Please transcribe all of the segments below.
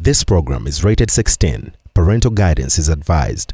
This program is rated 16. Parental guidance is advised.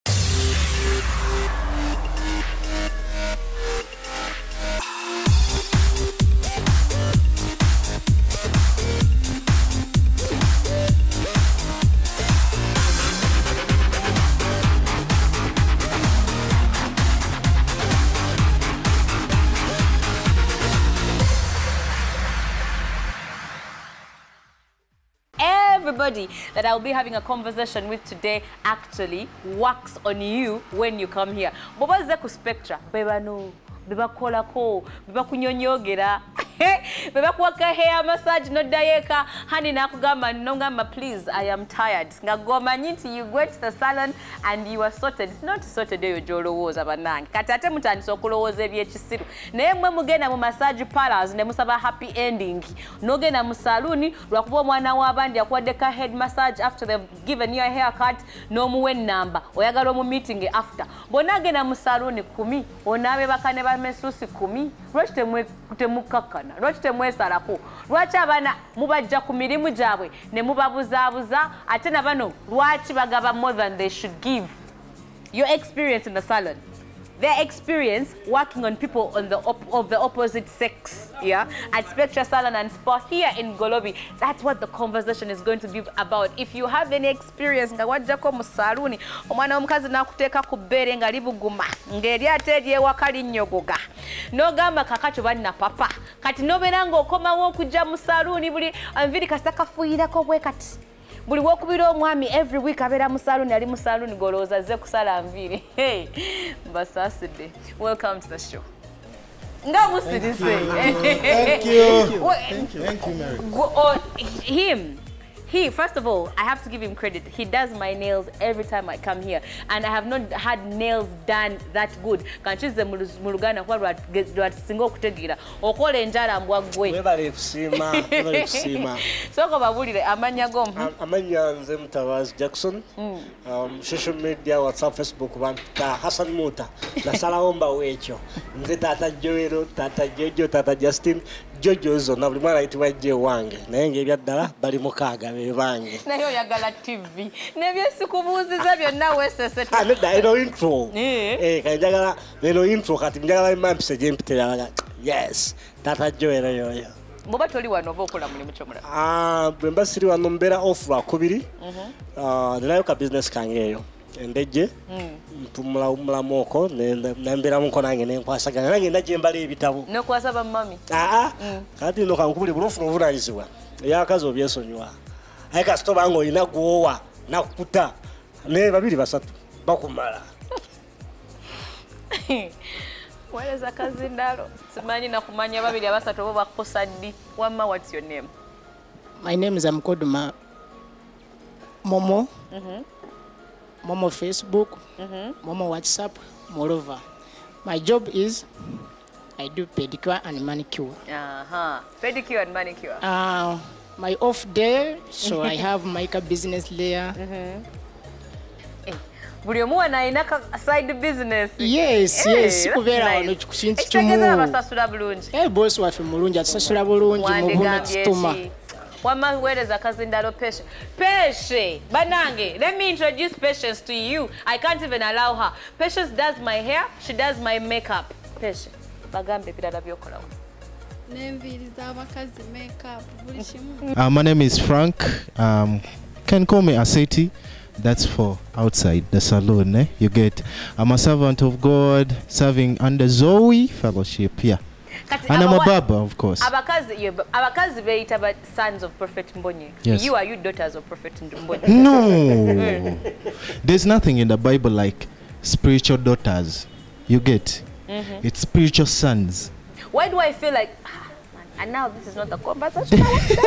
Everybody that I'll be having a conversation with today actually works on you when you come here. Boba zeku spectra, beba no, beba kolako, beba kunyonyogera, beba kuwaka hair massage no dayeka, hani nakugamba nongamba please I am tired. Ngagoma nyinti you go to the salon and you are sorted. It's not sorted yo jolo woza banangi. Katate mutandisa okulowooza ebyekisiru. Naye mwe mugenda mu massage parlors ne musaba happy ending. Nogenda mu saluni lwakuba omwana w'abandi akuwadde ka head massage after they've given you a haircut n'omuwe nnamba. Oyagala omu meeting after. Bonna agenda mu saluni 10, onaabe bakane ba mesusi 10. Lwaki temukkakkana? Lwaki temwesalako? Lwaki abaana mubajja ku mirimu gyabwe ne mubabuzaabuza ate na bano lwaki bagaba more than they should give? Your experience in the salon, their experience working on people on of the opposite sex, yeah, at Spectra Salon and Spa here in Golobi. That's what the conversation is going to be about. If you have any experience, nga wajjako mu saluni, omwana omukazi nakuteeka ku bbeere nga libuguma, ng'eri ate eryewaka linnyogoga, n'ogamba kakatyo banna papa, kati n'obeera ng'okomawo okujja mu saluni buli anviri kasita kafuuyirako bwe kati. Buli wokubira omwami every week abera mu salon ali mu salon golooza ze kusala nviri. Hey, mbasaside. Welcome to the show. Nga musirise. Thank you. Thank you, Mary. He, first of all, I have to give him credit. He does my nails every time I come here. And I have not had nails done that good. Kanchize mulugana kwa rwasingo kutegira. Okole enjala mbwagwe. Webale kusima. Soko babulire amanya gom. Amanya nze Mutabazi Jackson. Social media, WhatsApp, Facebook, banta Hassan Muta. Nasala omba wecho. Nze tata Joero, tata Jojo, tata Justin. Jojo zo na buli mwana ayitibwa je wange. Naye ng'ebyaddala bali mukaaga bebange. Naye oyagala TV. Nebyesikubuuziza byonna weesese. Nedda eno intro. Kanjagala eno intro kati njagala imampise gye mpitira. Yes, tata Joero yoyo. Muba toli wano oba okola mulimu kyomulala? Bwe mba siri wano mbeera off lwakubiri. Ninayo ka business kange eyo. Endeje mpumulamu oko nemberamuko nange nenkwasaganya nange ndaje mbala ebitabo nokwasa ba mami kati no kankubuli bulofu novunanyizibwa eyakazi obyesonyiwa aye kasito bange olina gwowa nakukuta ne babiri basatu bakumala weleza kazi ndalo simanyi nakumanya babiri abasatu bo bakukosa ddi. Wamma, what's your name? My name is Amkoduma Momo. Momo Facebook, Momo WhatsApp, moreover. My job is I do pedicure and manicure. Pedicure and manicure. My off day, so I have my business there. Buli omu alina side business. Yes. Kubeera wano kintu kimu. Basasula bulungi. Boss waffe mulungi atusasula bulungi mu bunatuma. Wama weleza kazindalo Peshe, banange, let me introduce Patience to you. I can't even allow her. Patience does my hair, she does my makeup. Peshe, bagambe birala byokolawo. Nemviriza abakazi makeup buli kimu. My name is Frank. Can call me Aseti. That's for outside the salon. You get. I'm a servant of God, serving under Zoe Fellowship. Yeah. And I'm a barber, of course. Abakazi beita ba sons of Prophet Mbonye. Yes. Are you daughters of Prophet Mbonye? No. There's nothing in the Bible like spiritual daughters. You get. It's spiritual sons. Why do I feel like and now this is not a conversation?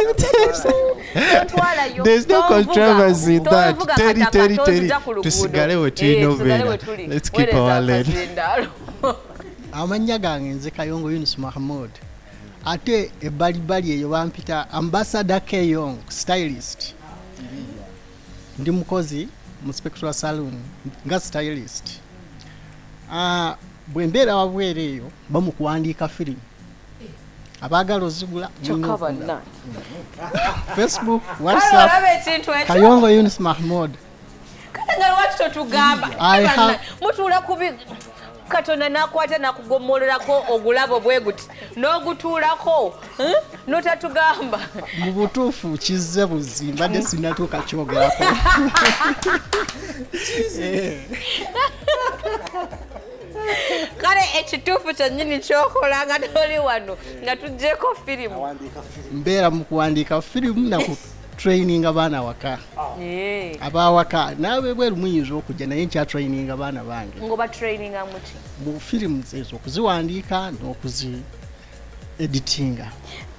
There's no controversy in that. Terry. Let's keep our lane. Amanya gange nze Kayongo Yunus Mahmoud. Ate ebalibali eyo bampita Ambassador Kayong stylist. Ndi mukozi mu Spectra Salon nga stylist. Bwe mbeera wabwere eyo bamukuwandiika film. Abagala ozigula kyokka banna Facebook, WhatsApp, Kayongo Yunus Mahmoud. Kale nga lwaki totugamba mutuula kubi Katonda nakwata nakugomololako ogulabo bwe guti n'ogutuulako notatugamba mu butuufu kizze buzi mbadde sinatuuka kyogerako. Kale ekituufu kyennyini kyokola nga toli wano nga tuggyeko firimu. Mbeera mu kuwandiika firimu na ku training abaana waka. Abawaka naawe bweru muyinza okujja naye nkya training abaana bange. Ngoba training amuki? Mu firimu ezo okuziwandiika n'okuzi editinga.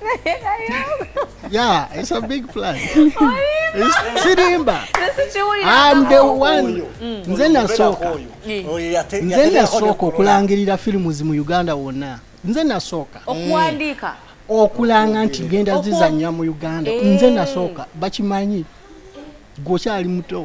Yeah, it's a big plan. Sirimba. I'm the one. Nze nasooka okulangirira firimu zi mu Uganda wonna. Nze nasooka. Okuwandiika. Okulanga nti genda zizannya mu Uganda. Nze nasooka bakimanyi. Gwokyali muto.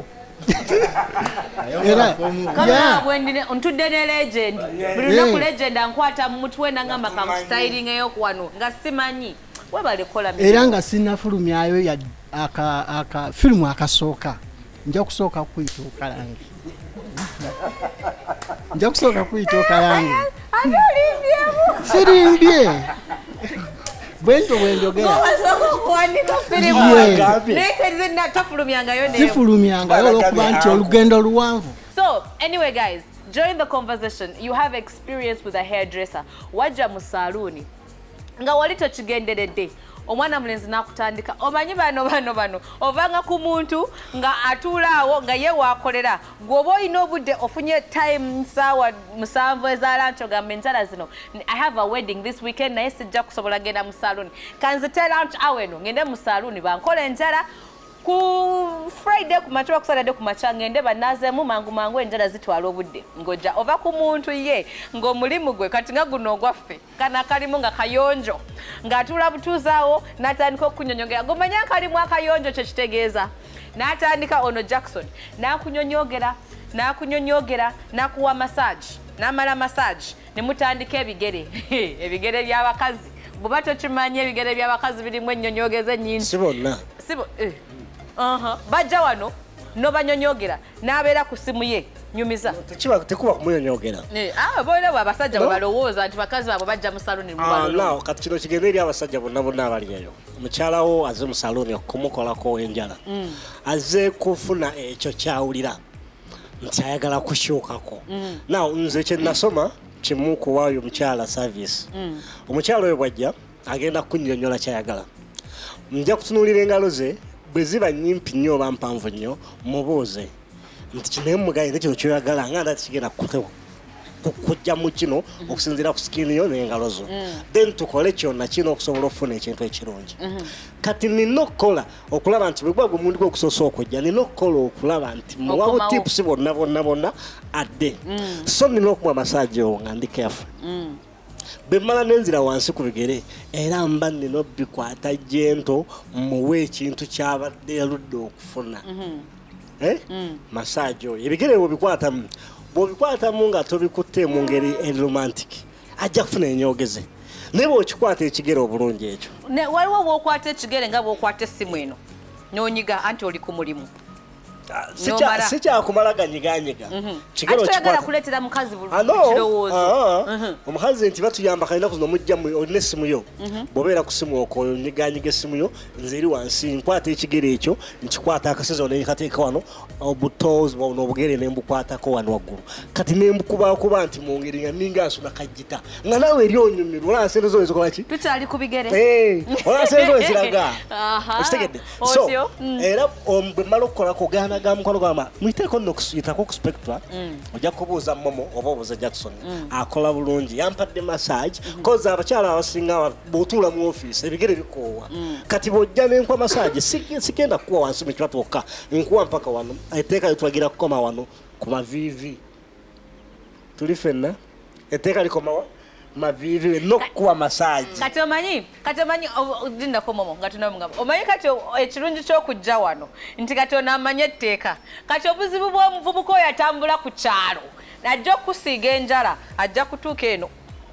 Era kama bwendine ntudde ne legend. Buli ku legend ankwata mu mutwe nangamba kam styling eyokwano nga simanyi. Webale kola mi. Era nga sinafulumyayo ya aka firimu akasooka. Nja kusooka kuyituuka langi. Nja kusooka kuyituuka langi. Sirimbye. Bwento gera. Kuandika firimu. Nekeze na tafulumyanga yo ne. Sifulumyanga yo okuba nti olugendo luwanvu. So, anyway guys, during the conversation, you have experience with a hairdresser. Wajja mu saluni. Nga wali tokigenderedde. Omwana mulenzi nakutandika omanyi bano ovanga ku muntu nga atulaawo nga ye wakolera gwoba olina obudde ofunye time sawa musanvu ezalancho gambe njala zino I have a wedding this weekend naye sijja kusobola genda mu saluni kanzite lunch aweno ngende mu saluni bankola enjala ku Friday ku macho ku Saturday ku machange ngende banazemu mangu enjala zitwala obudde ngoja ova ku muntu ye ngo mulimu gwe kati nga guno gwaffe kana kalimu nga kayonjo ngatula butuzaawo natandika okunyonyogera gomanya kalimu akayonjo kye kitegeeza natandika ono Jackson nakunyonyogera nakuwa massage namala massage ne mutandika ebigere by'abakazi bubato kimanye ebigere by'abakazi birimu ennyonyogeze nnyingi sibo bajja wano no banyonyogera nabeera ku simu ye nyumiza tekuba kumunyonyogera boole abasajja balowooza nti bakazi baabwe bajja mu saluni naw kati kino kigenda eri abasajja bonna abaliyayo omukyalawo aze mu saluni okumukolako enjala aze kufuna ekyo kyawulira nti ayagala kukyukako naw nze kye nasoma kimu kuwaayo omukyala service omukyala oyo bwajja agenda kunyonyola kyayagala nja kutunuulira engalo ze bwe ziba nnyimpi nnyo oba mpanvu nnyo mubuuze nti kinaye mugayire kino kyoyagala nga nda kigenda kujja mu kino okusinziira ku sikini yo n'engalo zo then tukole kyonna kino okusobola okufuna ekintu ekirungi kati nina okukola okulaba nti bwe gwagwe omuntu gwe okusoosa okujja nina okukola okulaba nti muwawo tipusi bonna adde so nina okumuwa masaagi owo nga ndi careful bwe mmala n'enzira wansi ku bigere era mba nina obbikwata jento muwe ekintu kyabadde yaludde okufuna masaagi oyo ebigere bw'obikwatamu nga tobikutte mu ngeri eromantic ajja kufuna enyogeze naye bw'okikwata ekigere obulungi ekyo waliwo bw'okwata ekigere nga bw'okwata essimu eno n'onyiga anti oli ku mulimu sikyakumala ganyiganyiga kigero kuleetera mukazi kirowoozo omukazi nti batuyamba kalina kuno mujja olina essimu yo bw'obeera ku simu okwo nyiganyiga essimu yo nze eri wansi nkwata ekigere ekyo nkikwata akasezo nekateeka wano obutozi n'obugere nembukwatako wano waggulu kati nembukubakuba nti mu ngeri nga ninga nsuna kajjita nga naawe eri onyumirwa olansente zo ezikola ki tukyali ku bigere olansente zo eziraga ekitegedde so era bwe mmala okukolako gana gamukono gwama mwiteeko nno okuyitako ku spectra ojja kubuuza momo oba obuuza Jackson akola bulungi yampadde massage koza abakyala abasinga bw'otuula mu ofiisi ebigere bikoowa kati bw'ojja n'enkuwa massage sigenda kukuwa wansi mu kibatu okka nkuwa mpaka wano etteeka litulagira kukoma wano ku maviivi tuli fenna etteeka likomawa mavivi nokuwa massage kati omanyi ndindako momo nga tunamugamba omanyi kati ekirungi ky'okujja wano nti kati onamanya etteeka kati obuzibu bw'omuvubuka oyo atambula ku kyalo ajja okusiiga enjala ajja kutuuka eno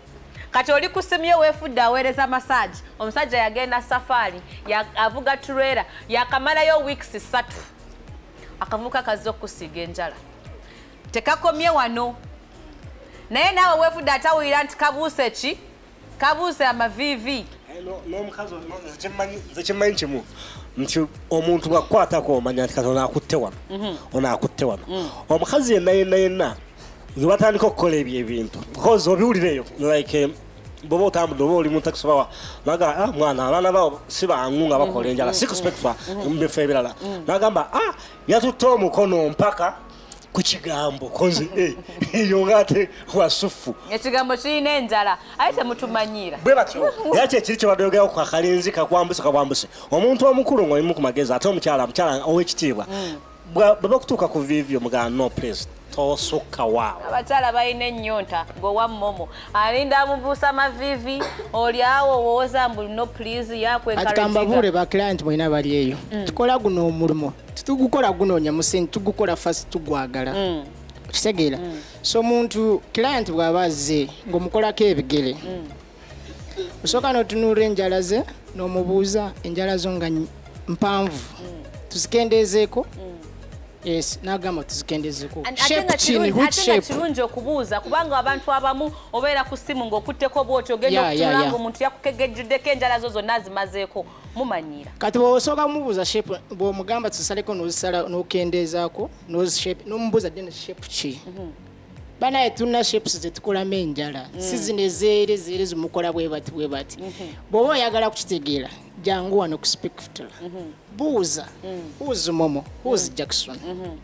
kati oli kusimye weefudde aweereza massage omusajja yagenda safari avuga turera yakamalayo weeks 3 akavuka kazze okusiiga enjala tekakomye wano naye naawe weefudde atawulira nti kabuuse ki kabuuse amaviivi n'omukazi nze kimanyi kimu nti omuntu bwakukwatako omanya nti kati onaakutte wano onaakutte wano omukazi yenna webatandika okukola ebyo ebintu because obiwulireyo like boba otambudde oba oli mu taxi bawa naga mwana abaana bawo si bangu nga bakola enjala si kuspektwa mubifo ebirala nagamba yatutte omukono mpaka ku kigambo konze eyo ngate wasufu ekigambo kirina enjala aye temutumanyiira bwe batyo yaki ekiri kye badogeao ku akalenzi kakwambuse omuntu omukulu ng'olimu ku magezi ate omukyala ow'ekitiibwa bwe bakutuuka ku vivyo mugana no place tosukka waawo abakyala balina ennyonta ng'owa momo alinda amubuusa amavivi oli awo wooza mbu no please yakwekambabuule ba client mwina bali eyo tukola guno omulimu tugukola gunoonya musente tugukola fasi tugwagala kitegeera so omuntu client bw'aba azze ng'omukolako ebigere osooka n'otunuulira enjala ze n'omubuuza enjala zo nga mpanvu tuzikendeezeeko yes nagamba tuzikendezeeko ate kirungi okubuuza kubanga abantu abamu obeera ku ssimu ng'okutteko bwoti ogenda okutula nga omuntu yakukegejjuddeko enjala zo zonna azimazeeko mumanyiira kati bw'osooka mubuuza shape bw'omugamba tusaleko n'ozisala n'okendeezaako n'omubuuza ddene shape ki banaye tulina shapes zetukolamu enjala si zino ezeere zimukola bwe bati bw'oba oyagala kukitegeera jangu wano ku spectra buuza who's Momo who's Jackson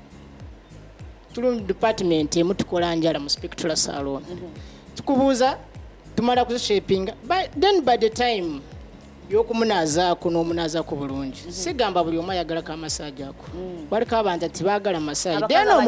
tuli mu department emu tukola njala mu spectra salon tukubuuza tumala kuzishapinga then by the time y'okumunazaako n'omunaazaako bulungi sigamba buli omu ayagalako amasaagi ako waliko abantu ati baagala masaagi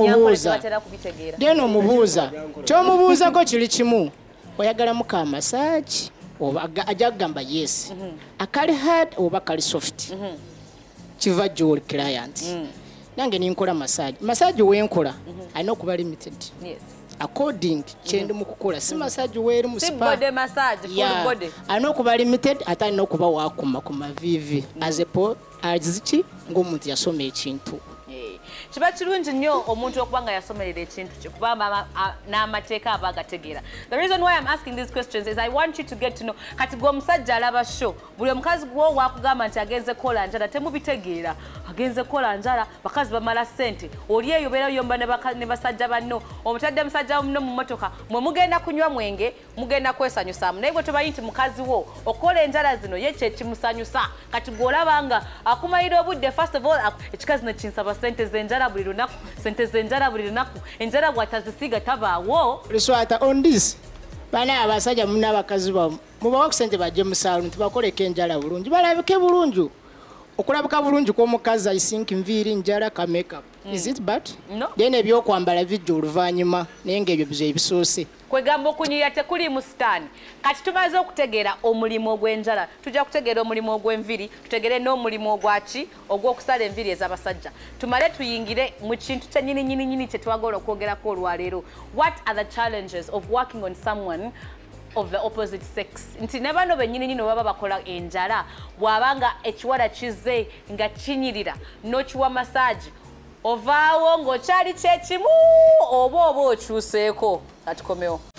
then omubuuza kyomubuuzako kiri kimu oyagalamuko amasaagi oba ajja kugamba yes akali hard oba kali soft kiva gy'oli client nange ninkola masaagi wenkola alina okuba limited according kyendi mu kukola si massage weeri mu spa alina okuba limited ate alina okuba wakuma ku mavivi aziki ng'omuntu yasoma ekintu kiba kirungi nnyo omuntu okuba nga yasomerera ekintu kye kubanga n'amateeka aba agategeera. The reason why I'm asking these questions is I want you to get to know kati gwe omusajja alaba show buli omukazi gwo wakugamba nti agenze kola njala temubitegeera agenze kola njala bakazi bamala ssente oli eyo beera yomba ne basajja banno omutadde musajja muno mu motoka mwe mugenda kunywa mwenge mugenda kwesanyusaamu naye gwe tomanyi nti mukazi wo okola enjala zino ye kye kimusanyusa kati gw'olabanga akumalira obudde first of all ekikazi ne kinsaba ssente z'enjala buli lunaku sente z'enjala buli lunaku enjala bw'atazisiga tabaawo Riswata on this bana abasajja muna abakazi bamu mubawa ku sente bajje mu salon tubakoleko enjala bulungi balabike bulungi okulabika bulungi kw'omukazi ayisinki nviiri njala ka makeup is it bad? No. Then ebyokwambala bijja oluvannyuma naye ng'ebyo bizo ebisoose kwegamba okunyirira tekuli mu sitaani kati tumaze okutegeera omulimu ogw'enjala tujja kutegeera omulimu ogw'enviri tutegere n'omulimu ogwaki ogw'okusala enviri ez'abasajja tumale tuyingire mu kintu kyennyini kye twagala okwogerako olwaleero. What are the challenges of working on someone of the opposite sex? Nti ne bano bennyini baba bakola enjala bw'abanga ekiwala kizze nga kinyirira n'okiwa massage ovaawo ng'okyali kyekimu oba okyuseeko atukomewo.